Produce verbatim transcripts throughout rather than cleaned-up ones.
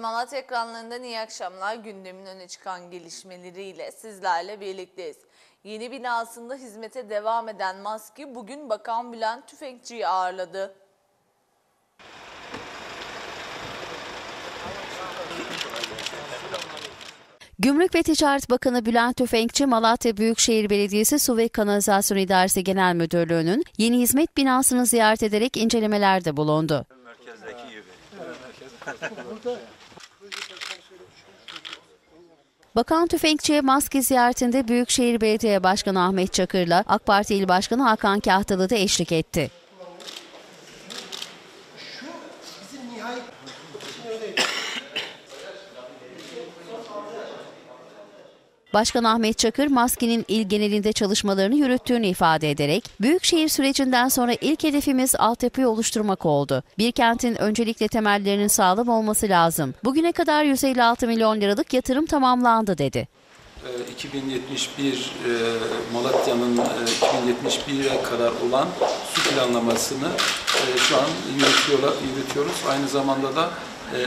Malatya ekranlarından iyi akşamlar. Gündemin öne çıkan gelişmeleriyle sizlerle birlikteyiz. Yeni binasında hizmete devam eden MASKİ bugün Bakan Bülent Tüfekçi'yi ağırladı. Gümrük ve Ticaret Bakanı Bülent Tüfekçi, Malatya Büyükşehir Belediyesi Su ve Kanalizasyon İdaresi Genel Müdürlüğü'nün yeni hizmet binasını ziyaret ederek incelemelerde bulundu. Bakan Tüfekçi'ye MASKİ ziyaretinde Büyükşehir Belediye Başkanı Ahmet Çakır'la AK Parti İl Başkanı Hakan Kahtalı da eşlik etti. Başkan Ahmet Çakır, MASKİ'nin il genelinde çalışmalarını yürüttüğünü ifade ederek, Büyükşehir sürecinden sonra ilk hedefimiz altyapıyı oluşturmak oldu. Bir kentin öncelikle temellerinin sağlam olması lazım. Bugüne kadar yüz elli altı milyon liralık yatırım tamamlandı dedi. iki bin yetmiş bir Malatya'nın iki bin yetmiş bire kadar olan su planlamasını şu an yürütüyoruz. Aynı zamanda da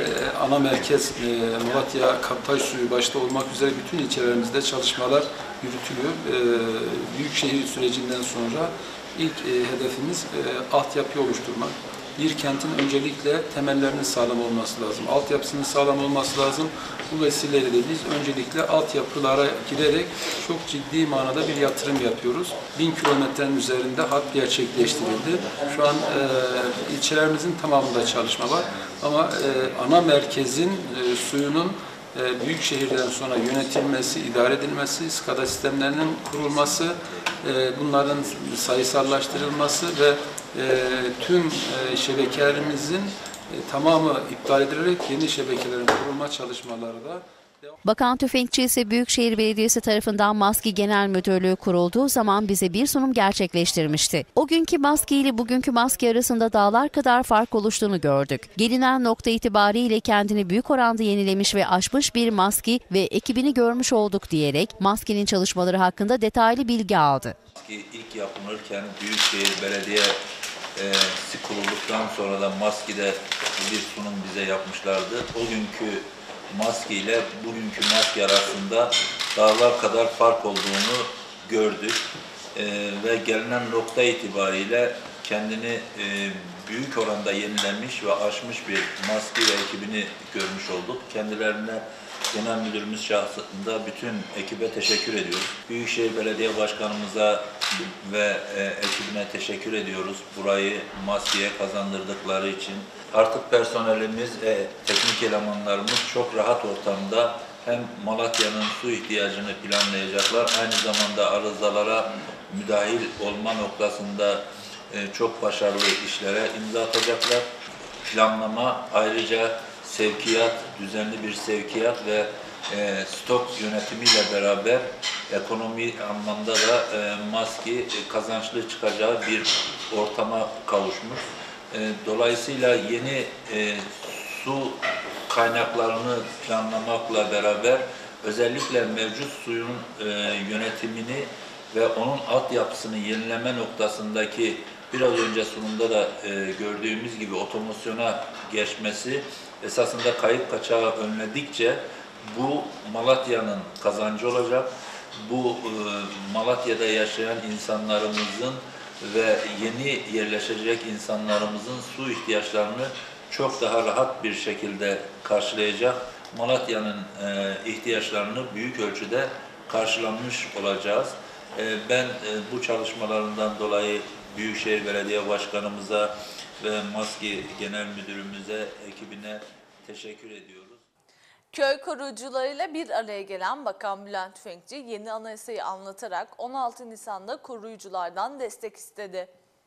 ana merkez Malatya Kaptaş suyu başta olmak üzere bütün ilçelerimizde çalışmalar yürütülüyor. Büyükşehir sürecinden sonra ilk hedefimiz altyapı oluşturmak. Bir kentin öncelikle temellerinin sağlam olması lazım. Altyapısının sağlam olması lazım. Bu vesileyle de biz öncelikle altyapılara girerek çok ciddi manada bir yatırım yapıyoruz. Bin kilometrenin üzerinde hat gerçekleştirildi. Şu an e, ilçelerimizin tamamında çalışma var. Ama e, ana merkezin e, suyunun e, büyük şehirden sonra yönetilmesi, idare edilmesi, SCADA sistemlerinin kurulması, e, bunların sayısallaştırılması ve E, tüm e, şebekelerimizin e, tamamı iptal edilerek yeni şebekelerin kurulma çalışmaları da devam. Bakan Tüfekçi ise Büyükşehir Belediyesi tarafından MASKİ Genel Müdürlüğü kurulduğu zaman bize bir sunum gerçekleştirmişti. O günkü MASKİ ile bugünkü MASKİ arasında dağlar kadar fark oluştuğunu gördük. Gelinen nokta itibariyle kendini büyük oranda yenilemiş ve aşmış bir MASKİ ve ekibini görmüş olduk diyerek MASKİ'nin çalışmaları hakkında detaylı bilgi aldı. MASKİ ilk yapılırken Büyükşehir Belediye E, kurulduktan sonra da MASKİ'de bir sunum bize yapmışlardı. O günkü MASKİ ile bugünkü MASKİ arasında dağlar kadar fark olduğunu gördük. E, ve gelinen nokta itibariyle kendini e, büyük oranda yenilenmiş ve aşmış bir MASKİ ve ekibini görmüş olduk. Kendilerine Genel Müdürümüz şahsında bütün ekibe teşekkür ediyoruz. Büyükşehir Belediye Başkanımıza ve e, ekibine teşekkür ediyoruz. Burayı MASKİ'ye kazandırdıkları için. Artık personelimiz, e, teknik elemanlarımız çok rahat ortamda hem Malatya'nın su ihtiyacını planlayacaklar, aynı zamanda arızalara müdahil olma noktasında e, çok başarılı işlere imza atacaklar. Planlama ayrıca sevkiyat, düzenli bir sevkiyat ve e, stok yönetimiyle beraber ekonomi anlamda da e, MASKİ e, kazançlı çıkacağı bir ortama kavuşmuş. E, dolayısıyla yeni e, su kaynaklarını planlamakla beraber özellikle mevcut suyun e, yönetimini ve onun altyapısını yenileme noktasındaki biraz önce sunumda da e, gördüğümüz gibi otomasyona geçmesi esasında kayıp kaçağı önledikçe bu Malatya'nın kazancı olacak. Bu e, Malatya'da yaşayan insanlarımızın ve yeni yerleşecek insanlarımızın su ihtiyaçlarını çok daha rahat bir şekilde karşılayacak. Malatya'nın e, ihtiyaçlarını büyük ölçüde karşılanmış olacağız. E, ben e, bu çalışmalarından dolayı Büyükşehir Belediye Başkanımıza ve MASKİ Genel Müdürümüze, ekibine teşekkür ediyoruz. Köy koruyucularıyla bir araya gelen Bakan Bülent Tüfekçi yeni anayasayı anlatarak on altı Nisan'da koruyuculardan destek istedi.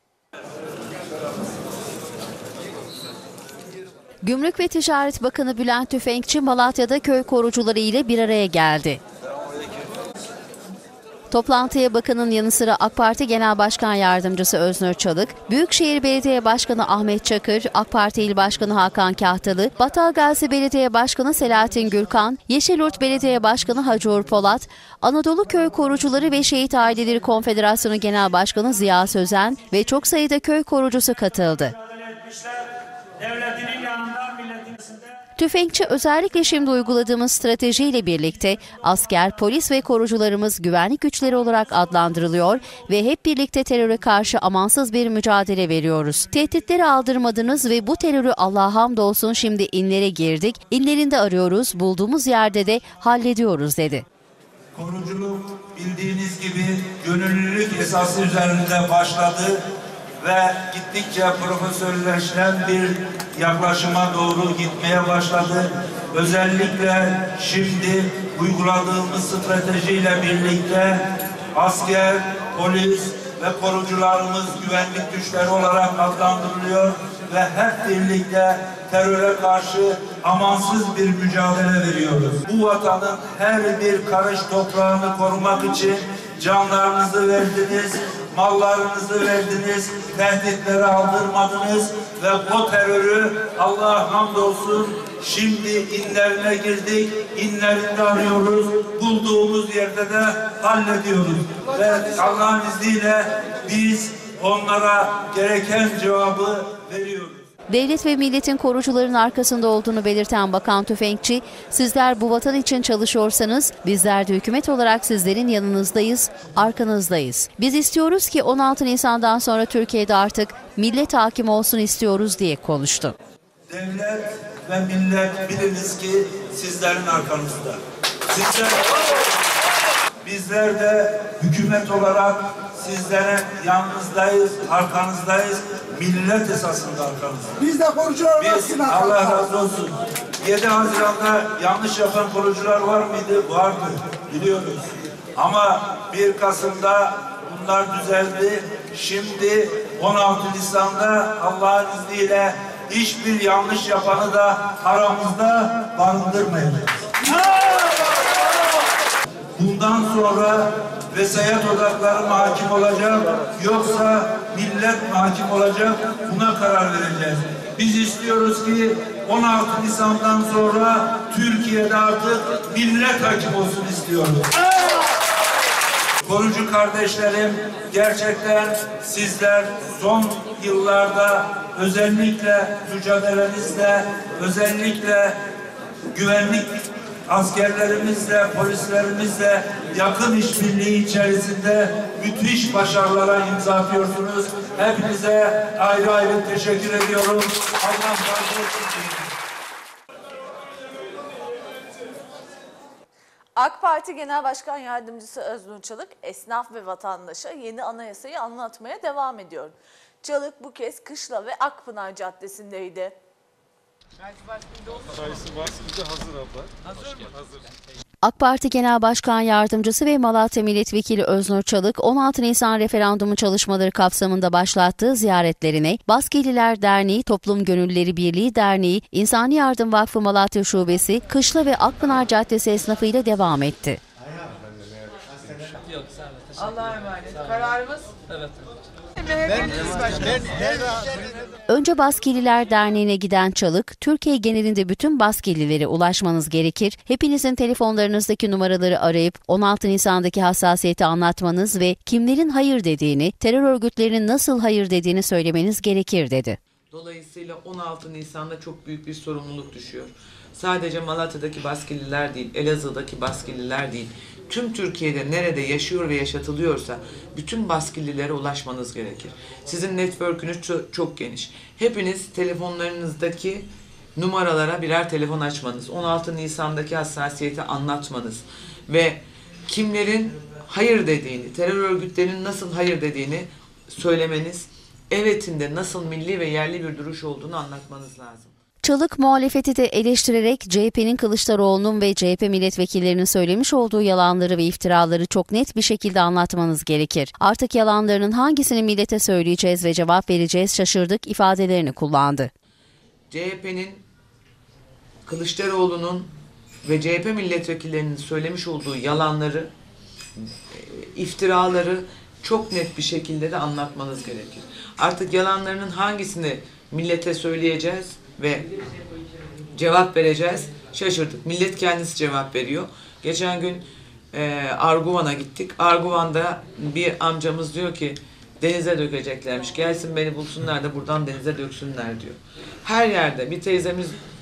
Gümrük ve Ticaret Bakanı Bülent Tüfekçi Malatya'da köy korucuları ile bir araya geldi. Toplantıya bakanın yanı sıra AK Parti Genel Başkan Yardımcısı Öznur Çalık, Büyükşehir Belediye Başkanı Ahmet Çakır, AK Parti İl Başkanı Hakan Kahtalı, Battalgazi Belediye Başkanı Selahattin Gürkan, Yeşilyurt Belediye Başkanı Hacı Uğur Polat, Anadolu Köy Korucuları ve Şehit Aileleri Konfederasyonu Genel Başkanı Ziya Sözen ve çok sayıda köy korucusu katıldı. Tüfekçi özellikle şimdi uyguladığımız stratejiyle birlikte asker, polis ve korucularımız güvenlik güçleri olarak adlandırılıyor ve hep birlikte teröre karşı amansız bir mücadele veriyoruz. Tehditleri aldırmadınız ve bu terörü Allah'a hamdolsun şimdi inlere girdik, inlerinde arıyoruz, bulduğumuz yerde de hallediyoruz dedi. Koruculuk bildiğiniz gibi gönüllülük esası üzerinde başladı ve gittikçe profesyonelleşen bir yaklaşıma doğru gitmeye başladı. Özellikle şimdi uyguladığımız stratejiyle birlikte asker, polis ve korucularımız güvenlik güçleri olarak adlandırılıyor ve hep birlikte teröre karşı amansız bir mücadele veriyoruz. Bu vatanın her bir karış toprağını korumak için canlarınızı verdiniz, mallarınızı verdiniz, tehditleri aldırmadınız ve o terörü Allah'a hamdolsun şimdi inlerine girdik, inlerinde arıyoruz, bulduğumuz yerde de hallediyoruz. Ve Allah'ın izniyle biz onlara gereken cevabı veriyoruz. Devlet ve milletin korucuların arkasında olduğunu belirten Bakan Tüfekçi, sizler bu vatan için çalışıyorsanız bizler de hükümet olarak sizlerin yanınızdayız, arkanızdayız. Biz istiyoruz ki on altı Nisan'dan sonra Türkiye'de artık millet hakim olsun istiyoruz diye konuştu. Devlet ve millet biliniz ki sizlerin arkanızda. Sizler, bizler de hükümet olarak sizlerin yanınızdayız, arkanızdayız. Millet esasında arkanızdayız. Biz de korucular Biz, Allah razı olsun. yedi Haziran'da yanlış yapan korucular var mıydı? Vardı. Biliyoruz. Ama bir Kasım'da bunlar düzeldi. Şimdi on altı Nisan'da Allah'ın izniyle hiçbir yanlış yapanı da aramızda barındırmayacağız. Bundan sonra vesayet odakları mı hakim olacak yoksa millet mi hakim olacak, buna karar vereceğiz. Biz istiyoruz ki on altı Nisan'dan sonra Türkiye'de artık millet hakim olsun istiyoruz. Korucu kardeşlerim, gerçekten sizler son yıllarda özellikle mücadelenizle, özellikle güvenlik askerlerimizle, polislerimizle yakın işbirliği içerisinde müthiş başarılara imza atıyorsunuz. Hepinize ayrı ayrı teşekkür ediyorum. Allah razı olsun. AK Parti Genel Başkan Yardımcısı Öznur Çalık, esnaf ve vatandaşa yeni anayasayı anlatmaya devam ediyor. Çalık bu kez Kışla ve Akpınar Caddesi'ndeydi. AK Parti Genel Başkan Yardımcısı ve Malatya Milletvekili Öznur Çalık, on altı Nisan referandumu çalışmaları kapsamında başlattığı ziyaretlerine Baskeliler Derneği, Toplum Gönüllüleri Birliği Derneği, İnsani Yardım Vakfı Malatya Şubesi, Kışla ve Akpınar Caddesi esnafıyla devam etti. Allah'a emanet. Kararımız? Evet. Önce Baskeliler Derneği'ne giden Çalık, Türkiye genelinde bütün Baskelilere ulaşmanız gerekir, hepinizin telefonlarınızdaki numaraları arayıp on altı Nisan'daki hassasiyeti anlatmanız ve kimlerin hayır dediğini, terör örgütlerinin nasıl hayır dediğini söylemeniz gerekir dedi. Dolayısıyla on altı Nisan'da çok büyük bir sorumluluk düşüyor. Sadece Malatya'daki Baskeliler değil, Elazığ'daki Baskeliler değil, tüm Türkiye'de nerede yaşıyor ve yaşatılıyorsa bütün Baskelilere ulaşmanız gerekir. Sizin network'ünüz çok, çok geniş. Hepiniz telefonlarınızdaki numaralara birer telefon açmanız, on altı Nisan'daki hassasiyeti anlatmanız ve kimlerin hayır dediğini, terör örgütlerinin nasıl hayır dediğini söylemeniz, evetinde nasıl milli ve yerli bir duruş olduğunu anlatmanız lazım. Çalık muhalefeti de eleştirerek C H P'nin Kılıçdaroğlu'nun ve C H P milletvekillerinin söylemiş olduğu yalanları ve iftiraları çok net bir şekilde anlatmanız gerekir. Artık yalanlarının hangisini millete söyleyeceğiz ve cevap vereceğiz şaşırdık ifadelerini kullandı. C H P'nin, Kılıçdaroğlu'nun ve C H P milletvekillerinin söylemiş olduğu yalanları, iftiraları çok net bir şekilde de anlatmanız gerekir. Artık yalanlarının hangisini millete söyleyeceğiz ve cevap vereceğiz şaşırdık. Millet kendisi cevap veriyor. Geçen gün e, Arguvan'a gittik. Arguvan'da bir amcamız diyor ki denize dökeceklermiş. Gelsin beni bulsunlar da buradan denize döksünler diyor. Her yerde bir teyzemiz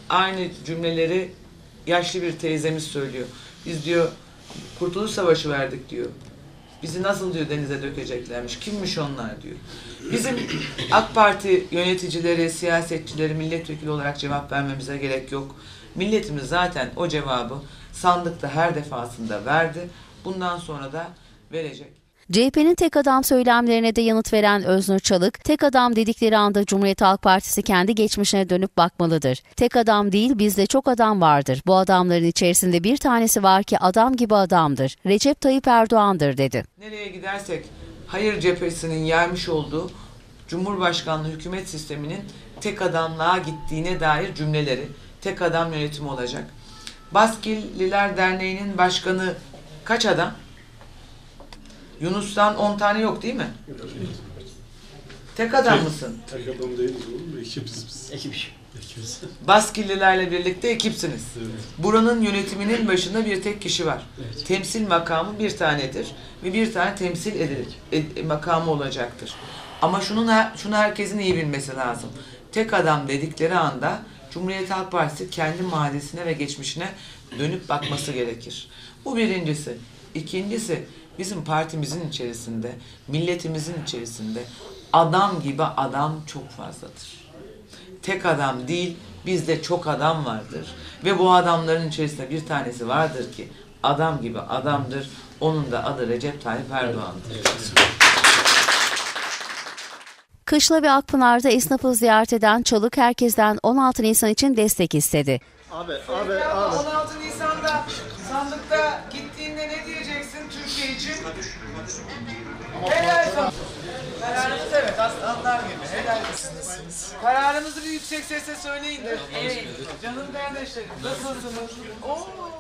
aynı cümleleri yaşlı bir teyzemiz söylüyor. Biz diyor Kurtuluş Savaşı verdik diyor. Bizi nasıl diyor denize dökeceklermiş. Kimmiş onlar diyor. Bizim AK Parti yöneticileri, siyasetçileri, milletvekili olarak cevap vermemize gerek yok. Milletimiz zaten o cevabı sandıkta her defasında verdi. Bundan sonra da verecek. C H P'nin tek adam söylemlerine de yanıt veren Öznur Çalık, tek adam dedikleri anda Cumhuriyet Halk Partisi kendi geçmişine dönüp bakmalıdır. Tek adam değil, bizde çok adam vardır. Bu adamların içerisinde bir tanesi var ki adam gibi adamdır. Recep Tayyip Erdoğan'dır dedi. Nereye gidersek hayır cephesinin yaymış olduğu Cumhurbaşkanlığı hükümet sisteminin tek adamlığa gittiğine dair cümleleri, tek adam yönetimi olacak. Baskilliler Derneği'nin başkanı kaç adam? Yunus'tan on tane yok değil mi? Tek adam mısın? Tek adam değiliz oğlum. Ekibiz biz. Ekip. Ekibiz. Baskillilerle birlikte ekipsiniz. Evet. Buranın yönetiminin başında bir tek kişi var. Evet. Temsil makamı bir tanedir ve bir tane temsil edilir, ed, makamı olacaktır. Ama şunun şunu herkesin iyi bilmesi lazım. Tek adam dedikleri anda Cumhuriyet Halk Partisi kendi mahallesine ve geçmişine dönüp bakması gerekir. Bu birincisi. İkincisi, bizim partimizin içerisinde, milletimizin içerisinde adam gibi adam çok fazladır. Tek adam değil, bizde çok adam vardır. Ve bu adamların içerisinde bir tanesi vardır ki adam gibi adamdır. Onun da adı Recep Tayyip Erdoğan'dır. Kışla ve Akpınar'da esnafı ziyaret eden Çalık herkesten on altı Nisan için destek istedi. Abi, abi, abi. on altı Nisan'da sandıkta gittiğinde ne diyeceksin Türkiye için? Helal olsun. Kararınız evet aslanlar gibi. Helal olsun. Kararınızı bir yüksek sesle söyleyin de. Evet. Canım kardeşlerim nasılsınız? Oo.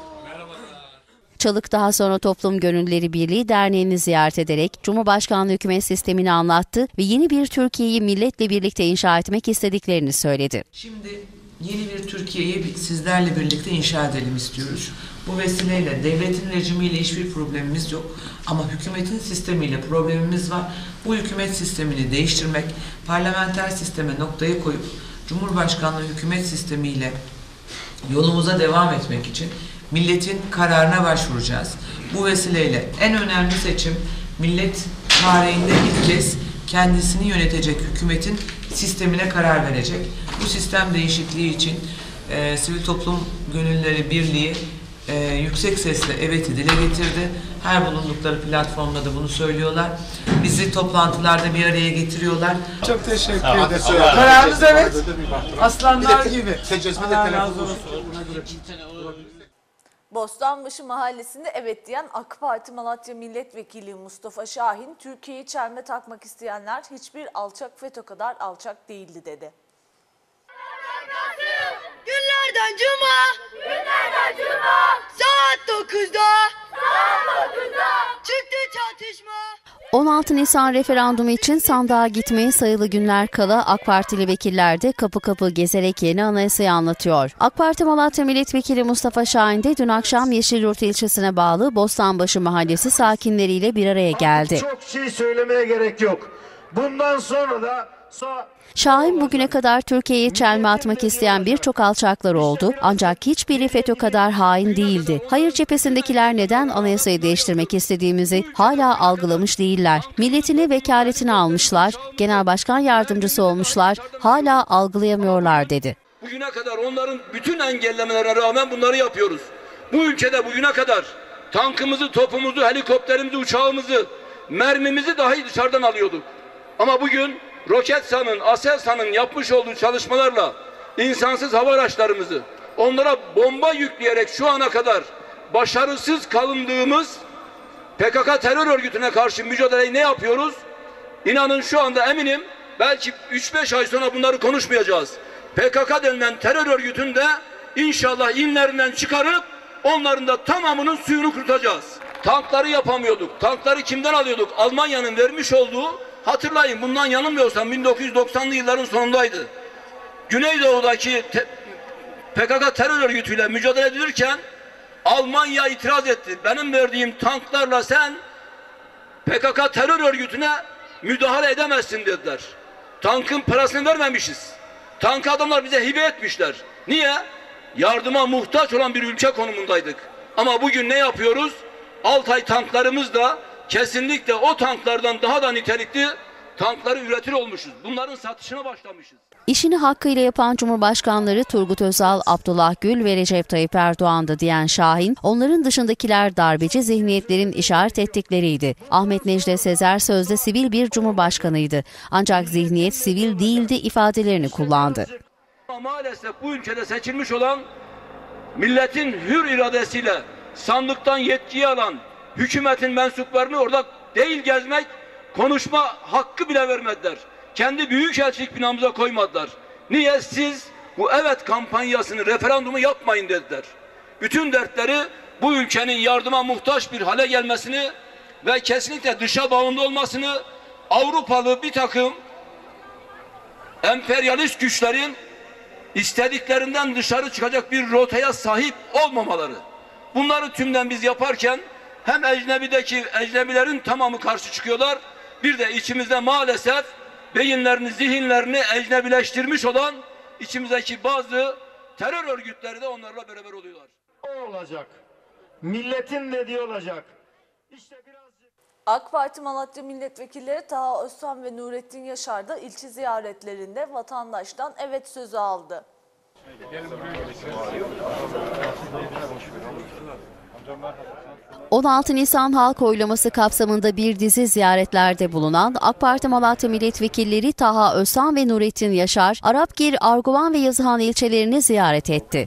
Çalık daha sonra Toplum Gönüllüleri Birliği Derneği'ni ziyaret ederek Cumhurbaşkanlığı hükümet sistemini anlattı ve yeni bir Türkiye'yi milletle birlikte inşa etmek istediklerini söyledi. Şimdi yeni bir Türkiye'yi sizlerle birlikte inşa edelim istiyoruz. Bu vesileyle devletin rejimiyle hiçbir problemimiz yok. Ama hükümetin sistemiyle problemimiz var. Bu hükümet sistemini değiştirmek, parlamenter sisteme noktayı koyup Cumhurbaşkanlığı hükümet sistemiyle yolumuza devam etmek için milletin kararına başvuracağız. Bu vesileyle en önemli seçim millet tarihinde ilk kez kendisini yönetecek hükümetin sistemine karar verecek. Bu sistem değişikliği için e, Sivil Toplum Gönüllüleri Birliği e, yüksek sesle evet'i dile getirdi. Her bulundukları platformda da bunu söylüyorlar. Bizi toplantılarda bir araya getiriyorlar. Çok teşekkür ederim. Kararınız evet. Aslanlar gibi. Allah razı olsun. Bostanbaşı Mahallesi'nde evet diyen AK Parti Malatya Milletvekili Mustafa Şahin, Türkiye'yi çelme takmak isteyenler hiçbir alçak FETÖ kadar alçak değildi dedi. Günlerden cuma, günlerden cuma, saat dokuzda, saat dokuzda çıktı çatışma. on altı Nisan referandumu için sandığa gitmeye sayılı günler kala AK Partili vekiller de kapı kapı gezerek yeni anayasayı anlatıyor. AK Parti Malatya Milletvekili Mustafa Şahin de dün akşam Yeşilyurt ilçesine bağlı Bostanbaşı Mahallesi sakinleriyle bir araya geldi. Çok şey söylemeye gerek yok. Bundan sonra da Şahin bugüne kadar Türkiye'yi çelme atmak isteyen birçok alçaklar oldu ancak hiçbiri FETÖ kadar hain değildi. Hayır cephesindekiler neden anayasayı değiştirmek istediğimizi hala algılamış değiller. Milletini vekaletini almışlar, genel başkan yardımcısı olmuşlar, hala algılayamıyorlar dedi. Bugüne kadar onların bütün engellemelerine rağmen bunları yapıyoruz. Bu ülkede bugüne kadar tankımızı, topumuzu, helikopterimizi, uçağımızı, mermimizi dahi dışarıdan alıyorduk. Ama bugün Roketsan'ın, Aselsan'ın yapmış olduğu çalışmalarla insansız hava araçlarımızı onlara bomba yükleyerek şu ana kadar başarısız kalındığımız P K K terör örgütüne karşı mücadeleyi ne yapıyoruz? İnanın şu anda eminim belki üç beş ay sonra bunları konuşmayacağız. P K K denilen terör örgütünü de inşallah inlerinden çıkarıp onların da tamamının suyunu kurutacağız. Tankları yapamıyorduk. Tankları kimden alıyorduk? Almanya'nın vermiş olduğu, hatırlayın bundan yanılmıyorsam bin dokuz yüz doksanlı yılların sonundaydı. Güneydoğu'daki P K K terör örgütüyle mücadele edilirken Almanya itiraz etti. Benim verdiğim tanklarla sen P K K terör örgütüne müdahale edemezsin dediler. Tankın parasını vermemişiz. Tankı adamlar bize hibe etmişler. Niye? yardıma muhtaç olan bir ülke konumundaydık. Ama bugün ne yapıyoruz? Altay tanklarımız da kesinlikle o tanklardan daha da nitelikli tankları üretir olmuşuz. Bunların satışına başlamışız. İşini hakkıyla yapan Cumhurbaşkanları Turgut Özal, Abdullah Gül ve Recep Tayyip Erdoğan'dı diyen Şahin, onların dışındakiler darbeci zihniyetlerin işaret ettikleriydi. Ahmet Necdet Sezer sözde sivil bir cumhurbaşkanıydı. Ancak zihniyet sivil değildi ifadelerini kullandı. Ama maalesef bu ülkede seçilmiş olan milletin hür iradesiyle sandıktan yetkiyi alan hükümetin mensuplarını orada değil gezmek, konuşma hakkı bile vermediler. Kendi büyükelçilik binamıza koymadılar. Niye? Siz bu evet kampanyasını, referandumu yapmayın dediler. Bütün dertleri bu ülkenin yardıma muhtaç bir hale gelmesini ve kesinlikle dışa bağımlı olmasını, Avrupalı bir takım emperyalist güçlerin istediklerinden dışarı çıkacak bir rotaya sahip olmamaları. Bunları tümden biz yaparken hem ecnebideki ecnebilerin tamamı karşı çıkıyorlar, bir de içimizde maalesef beyinlerini, zihinlerini ecnebileştirmiş olan içimizdeki bazı terör örgütleri de onlarla beraber oluyorlar. O olacak. Milletin dediği olacak. İşte birazcık... AK Parti Malatya Milletvekilleri Taha Özsan ve Nurettin Yaşar da ilçe ziyaretlerinde vatandaştan evet sözü aldı. on altı Nisan halk oylaması kapsamında bir dizi ziyaretlerde bulunan AK Parti Malatya Milletvekilleri Taha Özsan ve Nurettin Yaşar, Arapgir, Arguvan ve Yazıhan ilçelerini ziyaret etti.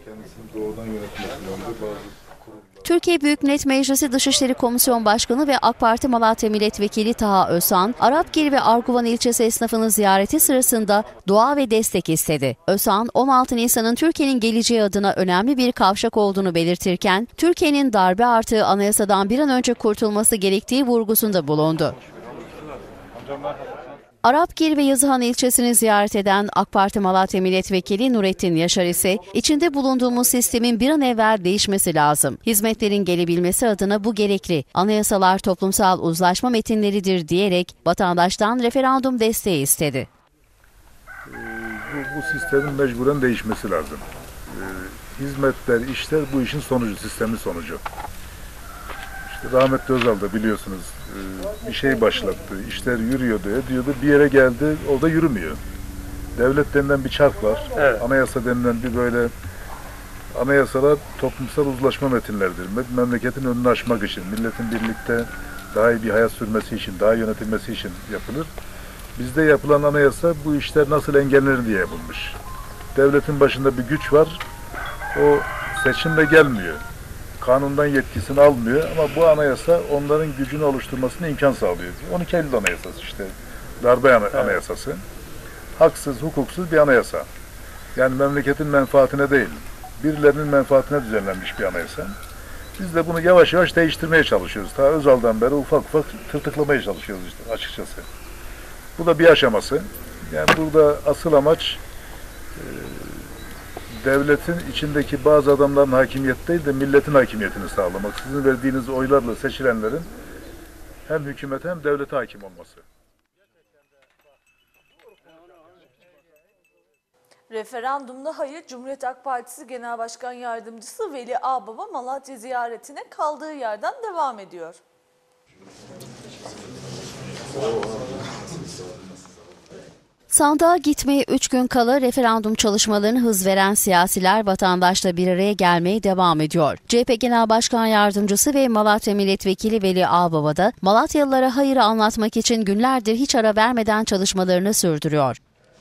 Türkiye Büyük Millet Meclisi Dışişleri Komisyon Başkanı ve AK Parti Malatya Milletvekili Taha Özsan, Arapgir ve Arguvan ilçesi esnafının ziyareti sırasında dua ve destek istedi. Özsan, on altı Nisan'ın Türkiye'nin geleceği adına önemli bir kavşak olduğunu belirtirken, Türkiye'nin darbe artığı anayasadan bir an önce kurtulması gerektiği vurgusunda bulundu. Arapgir ve Yazıhan ilçesini ziyaret eden AK Parti Malatya Milletvekili Nurettin Yaşar ise içinde bulunduğumuz sistemin bir an evvel değişmesi lazım. Hizmetlerin gelebilmesi adına bu gerekli. Anayasalar toplumsal uzlaşma metinleridir diyerek vatandaştan referandum desteği istedi. Ee, bu, bu sistemin mecburen değişmesi lazım. Ee, hizmetler, işler bu işin sonucu, sistemin sonucu. İşte rahmetli Özal da biliyorsunuz bir şey başlattı, işler yürüyor diye diyordu, bir yere geldi, orada yürümüyor. Devlet denilen bir çark var, evet. Anayasa denilen bir böyle, anayasalar toplumsal uzlaşma metinleridir. Memleketin önünü açmak için, milletin birlikte daha iyi bir hayat sürmesi için, daha iyi yönetilmesi için yapılır. Bizde yapılan anayasa bu işler nasıl engellenir diye yapılmış. Devletin başında bir güç var, o seçimle gelmiyor. Kanundan yetkisini almıyor ama bu anayasa onların gücünü oluşturmasına imkan sağlıyor. on iki Eylül Anayasası işte, darbe anayasası. Evet. Haksız, hukuksuz bir anayasa. Yani memleketin menfaatine değil, birilerinin menfaatine düzenlenmiş bir anayasa. Biz de bunu yavaş yavaş değiştirmeye çalışıyoruz. Ta Özal'dan beri ufak ufak tırtıklamaya çalışıyoruz işte açıkçası. Bu da bir aşaması. Yani burada asıl amaç e, devletin içindeki bazı adamların hakimiyet değil de milletin hakimiyetini sağlamak. Sizin verdiğiniz oylarla seçilenlerin hem hükümete hem devlete hakim olması. Referandumda hayır, Cumhuriyet Halk Partisi Genel Başkan Yardımcısı Veli Ağbaba Malatya ziyaretine kaldığı yerden devam ediyor. Sandığa gitmeye üç gün kala referandum çalışmalarını hız veren siyasiler vatandaşla bir araya gelmeye devam ediyor. C H P Genel Başkan Yardımcısı ve Malatya Milletvekili Veli Ağbaba da Malatyalılara hayırı anlatmak için günlerdir hiç ara vermeden çalışmalarını sürdürüyor.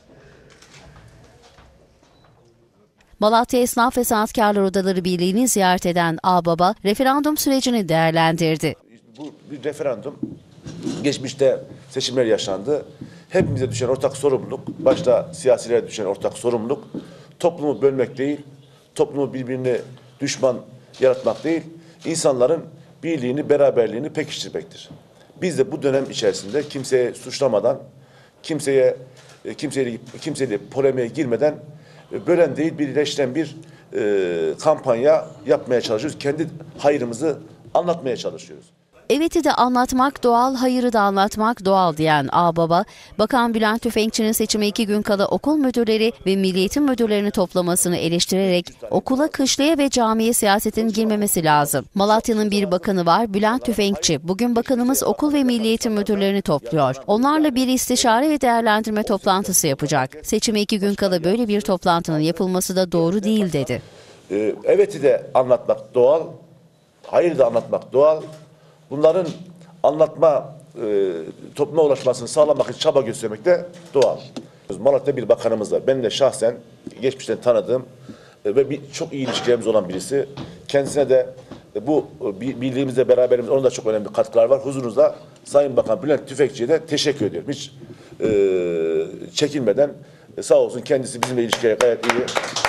Malatya Esnaf ve Sanatkarlar Odaları Birliği'ni ziyaret eden Ağbaba referandum sürecini değerlendirdi. Bu bir referandum. Geçmişte seçimler yaşandı. Hepimize düşen ortak sorumluluk, başta siyasilere düşen ortak sorumluluk, toplumu bölmek değil, toplumu birbirine düşman yaratmak değil, insanların birliğini, beraberliğini pekiştirmektir. Biz de bu dönem içerisinde kimseye suçlamadan, kimseye kimseyle kimseyle polemiğe girmeden bölen değil, birleştiren bir e, kampanya yapmaya çalışıyoruz. Kendi hayrımızı anlatmaya çalışıyoruz. Evet'i de anlatmak doğal, hayırı da anlatmak doğal diyen Ağbaba, Bakan Bülent Tüfekçi'nin seçime iki gün kala okul müdürleri ve Milli Eğitim müdürlerini toplamasını eleştirerek okula, kışlaya ve camiye siyasetin girmemesi lazım. Malatya'nın bir bakanı var, Bülent Tüfekçi. Bugün bakanımız okul ve Milli Eğitim müdürlerini topluyor. Onlarla bir istişare ve değerlendirme toplantısı yapacak. Seçime iki gün kala böyle bir toplantının yapılması da doğru değil dedi. Ee, Evet'i de anlatmak doğal, hayırı da anlatmak doğal. Bunların anlatma, e, topluma ulaşmasını sağlamak için çaba göstermek de doğal. Malatya'da bir bakanımız var. Ben de şahsen geçmişten tanıdığım e, ve bir, çok iyi ilişkilerimiz olan birisi. Kendisine de e, bu e, bildiğimizle beraberimiz onun da çok önemli katkılar var. Huzurunuzda Sayın Bakan Bülent Tüfekçi'ye de teşekkür ediyorum. Hiç e, çekinmeden e, sağ olsun kendisi bizimle ilişkileri gayet iyi.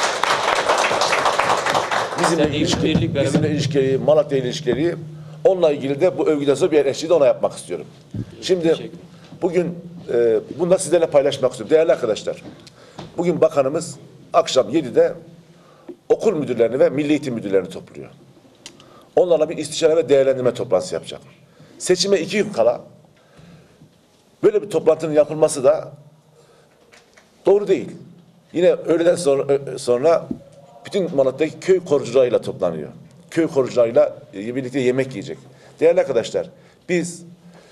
Bizimle ilişkileri, bizimle ilişkileri, Malatya ilişkileri. Onunla ilgili de bu övgüden sonra bir eleştiri de ona yapmak istiyorum. Şimdi bugün e, bunu da sizlerle paylaşmak istiyorum. Değerli arkadaşlar, bugün bakanımız akşam yedide okul müdürlerini ve milli eğitim müdürlerini topluyor. Onlarla bir istişare ve değerlendirme toplantısı yapacak. Seçime iki gün kala böyle bir toplantının yapılması da doğru değil. Yine öğleden sonra, sonra bütün Malatya'daki köy korucularıyla toplanıyor. Köy korucularıyla birlikte yemek yiyecek. Değerli arkadaşlar, biz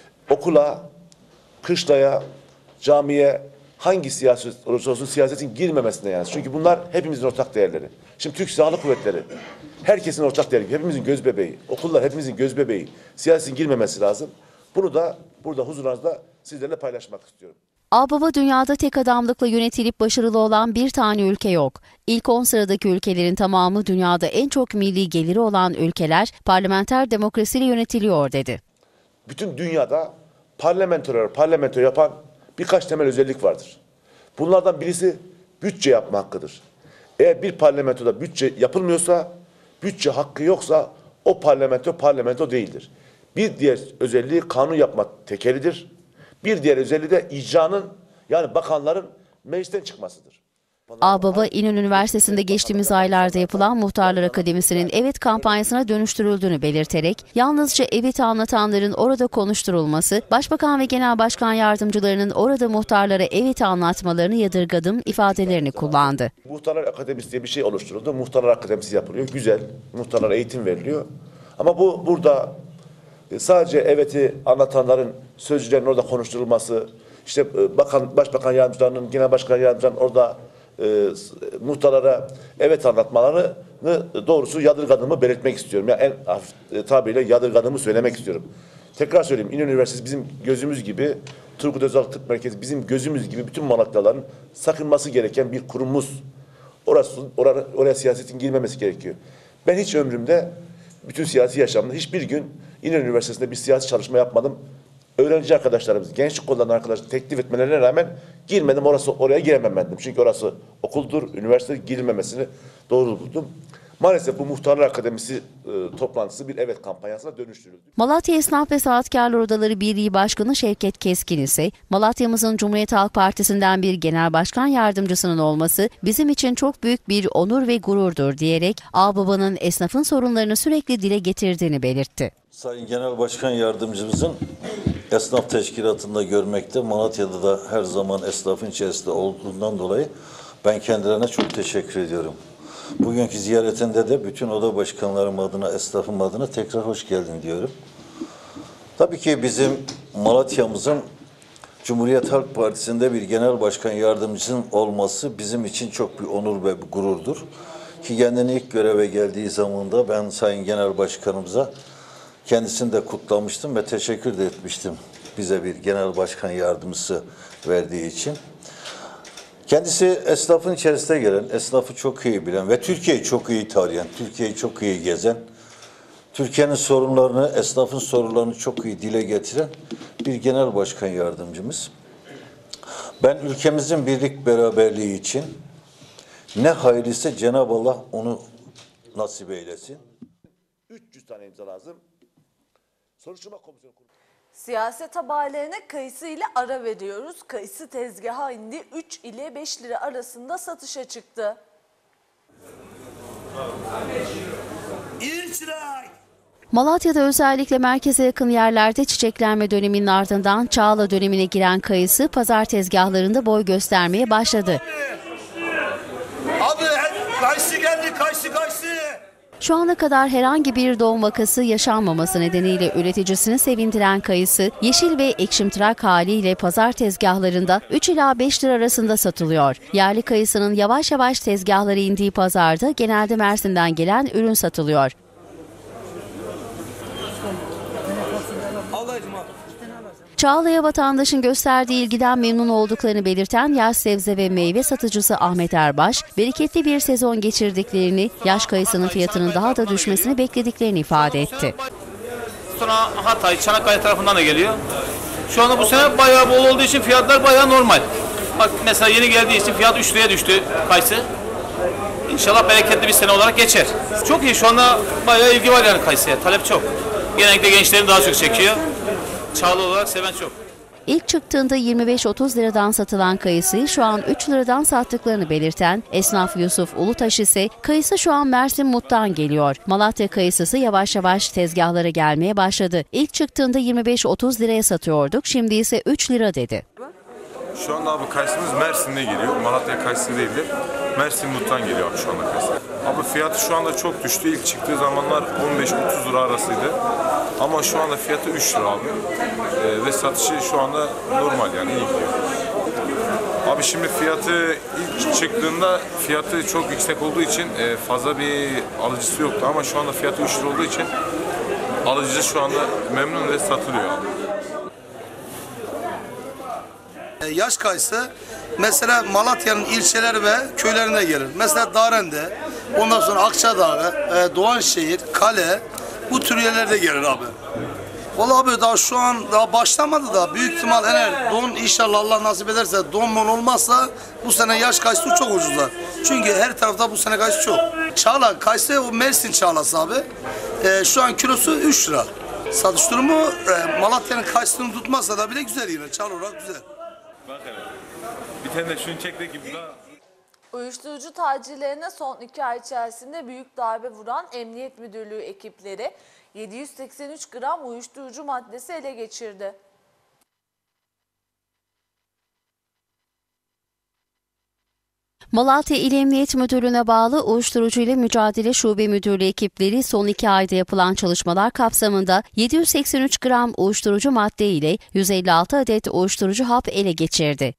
okula, kışlaya, camiye hangi siyaset olursa olsun siyasetin girmemesine yani. Çünkü bunlar hepimizin ortak değerleri. Şimdi Türk Silahlı Kuvvetleri herkesin ortak değeri, hepimizin göz bebeği. Okullar hepimizin göz bebeği. Siyasetin girmemesi lazım. Bunu da burada huzurunuzda sizlerle paylaşmak istiyorum. Ağbaba, dünyada tek adamlıkla yönetilip başarılı olan bir tane ülke yok. İlk on sıradaki ülkelerin tamamı dünyada en çok milli geliri olan ülkeler parlamenter demokrasiyle yönetiliyor dedi. Bütün dünyada parlamentolar, parlamento yapan birkaç temel özellik vardır. Bunlardan birisi bütçe yapma hakkıdır. Eğer bir parlamentoda bütçe yapılmıyorsa, bütçe hakkı yoksa o parlamento parlamento değildir. Bir diğer özelliği kanun yapma tekelidir. Bir diğer özelliği de icranın yani bakanların meclisten çıkmasıdır. Ağbaba, İnönü Üniversitesi'nde geçtiğimiz aylarda yapılan Muhtarlar Akademisi'nin Evet kampanyasına dönüştürüldüğünü belirterek, yalnızca Evet'i anlatanların orada konuşturulması, Başbakan ve Genel Başkan Yardımcılarının orada muhtarlara Evet'i anlatmalarını yadırgadım ifadelerini kullandı. Muhtarlar Akademisi diye bir şey oluşturuldu. Muhtarlar Akademisi yapılıyor. Güzel. Muhtarlara eğitim veriliyor. Ama bu burada sadece Evet'i anlatanların sözcülerin orada konuşturulması, işte bakan, başbakan yardımcılarının, genel başkan yardımcılarının orada e, muhtarlara evet anlatmalarını doğrusu yadırgadığımı belirtmek istiyorum. Yani en hafif e, tabiriyle yadırgadığımı söylemek istiyorum. Tekrar söyleyeyim, İnönü Üniversitesi bizim gözümüz gibi, Turgut Özal Tıp Merkezi bizim gözümüz gibi bütün Malatyalıların sakınması gereken bir kurumumuz. Orası, oraya, oraya siyasetin girmemesi gerekiyor. Ben hiç ömrümde, bütün siyasi yaşamda hiçbir gün İnönü Üniversitesi'nde bir siyasi çalışma yapmadım. Öğrenci arkadaşlarımız, gençlik kollarından arkadaşlar teklif etmelerine rağmen girmedim. Orası oraya giremem bendim. Çünkü orası okuldur, üniversite girilmemesini doğru buldum. Maalesef bu Muhtarlar Akademisi e, toplantısı bir evet kampanyasına dönüştürüldü. Malatya Esnaf ve Sanatkarlar Odaları Birliği Başkanı Şevket Keskin ise, Malatya'mızın Cumhuriyet Halk Partisi'nden bir genel başkan yardımcısının olması bizim için çok büyük bir onur ve gururdur diyerek Ağbaba'nın esnafın sorunlarını sürekli dile getirdiğini belirtti. Sayın Genel Başkan Yardımcımızın esnaf teşkilatında görmekte, Malatya'da da her zaman esnafın içerisinde olduğundan dolayı ben kendilerine çok teşekkür ediyorum. Bugünkü ziyaretinde de bütün oda başkanlarım adına, esnafım adına tekrar hoş geldin diyorum. Tabii ki bizim Malatya'mızın Cumhuriyet Halk Partisi'nde bir genel başkan yardımcısının olması bizim için çok bir onur ve bir gururdur. Ki kendini ilk göreve geldiği zamanda ben Sayın Genel Başkanımıza kendisini de kutlamıştım ve teşekkür de etmiştim bize bir genel başkan yardımcısı verdiği için. Kendisi esnafın içerisine gelen, esnafı çok iyi bilen ve Türkiye'yi çok iyi tarayan, Türkiye'yi çok iyi gezen, Türkiye'nin sorunlarını, esnafın sorunlarını çok iyi dile getiren bir genel başkan yardımcımız. Ben ülkemizin birlik beraberliği için ne hayırlısı Cenab-ı Allah onu nasip eylesin. üç yüz tane imza lazım. Soruşturma komisyonu kurulu. Siyaset haberlerine kayısı ile ara veriyoruz. Kayısı tezgaha indi, üç ile beş lira arasında satışa çıktı. üç lira, Malatya'da özellikle merkeze yakın yerlerde çiçeklenme döneminin ardından Çağla dönemine giren kayısı pazar tezgahlarında boy göstermeye başladı. Abi kayısı geldi, kayısı kayısı. Şu ana kadar herhangi bir doğum vakası yaşanmaması nedeniyle üreticisini sevindiren kayısı, yeşil ve ekşimtırak haliyle pazar tezgahlarında üç ila beş lira arasında satılıyor. Yerli kayısının yavaş yavaş tezgahlara indiği pazarda genelde Mersin'den gelen ürün satılıyor. Çağla'ya vatandaşın gösterdiği ilgiden memnun olduklarını belirten yaş sebze ve meyve satıcısı Ahmet Erbaş, bereketli bir sezon geçirdiklerini, yaş kayısının fiyatının daha da düşmesini beklediklerini ifade etti. Sonra Hatay, Çanakkale tarafından da geliyor. Şu anda bu sene bayağı bol olduğu için fiyatlar bayağı normal. Bak mesela yeni geldiği için fiyat üç liraya düştü kayısı. İnşallah bereketli bir sene olarak geçer. Çok iyi, şu anda bayağı ilgi var yani kayısıya, talep çok. Genellikle gençlerin daha çok çekiyor. Çağla olarak seven çok. İlk çıktığında yirmi beş otuz liradan satılan kayısıyı şu an üç liradan sattıklarını belirten esnaf Yusuf Ulutaş ise kayısı şu an Mersin Mut'tan geliyor. Malatya kayısısı yavaş yavaş tezgahlara gelmeye başladı. İlk çıktığında yirmi beş otuz liraya satıyorduk, şimdi ise üç lira dedi. Şu anda abi kayısımız Mersin'de geliyor. Malatya kayısı değildir. Mersin Mut'tan geliyor abi şu anda kayısı. Abi fiyatı şu anda çok düştü. İlk çıktığı zamanlar on beş otuz lira arasıydı. Ama şu anda fiyatı üç lira abi. Ee, ve satışı şu anda normal, yani iyi gidiyor. Abi şimdi fiyatı ilk çıktığında fiyatı çok yüksek olduğu için e, fazla bir alıcısı yoktu. Ama şu anda fiyatı üç lira olduğu için alıcı şu anda memnun ve satılıyor abi. Yaş kayısı mesela Malatya'nın ilçeleri ve köylerine gelir. Mesela Daren'de, ondan sonra Akçadağ, Doğanşehir, Kale, bu tür yerlerde gelir abi. Vallahi abi daha şu an daha başlamadı da büyük ihtimal eğer don inşallah Allah nasip ederse donman olmazsa bu sene yaş kayısı çok ucuzlar. Çünkü her tarafta bu sene kayısı çok. Çağla kayısı o Mersin çağlası abi. Ee, şu an kilosu üç lira. Satış durumu e, Malatya'nın kayısını tutmazsa da bile güzel yine. Çağla olarak güzel. Bak hele. Bir tane de şunu çek de gibi daha... Uyuşturucu tacirlerine son iki ay içerisinde büyük darbe vuran Emniyet Müdürlüğü ekipleri yedi yüz seksen üç gram uyuşturucu maddesi ele geçirdi. Malatya İl Emniyet Müdürlüğü'ne bağlı Uyuşturucu ile Mücadele Şube Müdürlüğü ekipleri son iki ayda yapılan çalışmalar kapsamında yedi yüz seksen üç gram uyuşturucu madde ile yüz elli altı adet uyuşturucu hap ele geçirdi.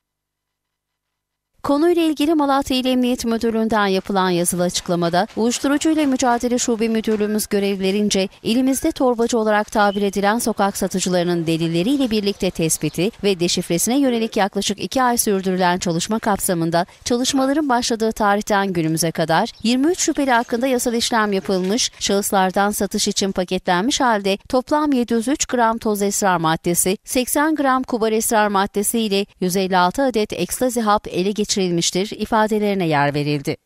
Konuyla ilgili Malatya İl Emniyet Müdürlüğü'nden yapılan yazılı açıklamada, Uyuşturucu ile Mücadele Şube Müdürlüğümüz görevlilerince ilimizde torbacı olarak tabir edilen sokak satıcılarının delilleriyle birlikte tespiti ve deşifresine yönelik yaklaşık iki ay sürdürülen çalışma kapsamında çalışmaların başladığı tarihten günümüze kadar yirmi üç şüpheli hakkında yasal işlem yapılmış, şahıslardan satış için paketlenmiş halde toplam yedi yüz üç gram toz esrar maddesi, seksen gram kubar esrar maddesi ile yüz elli altı adet ekstazi hap ele geçirilmiştir ifadelerine yer verildi.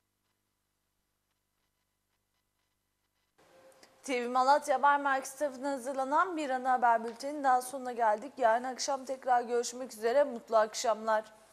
T V Malatya Haber Merkezi tarafından hazırlanan bir ana haber bülteninin daha sonuna geldik. Yarın akşam tekrar görüşmek üzere. Mutlu akşamlar.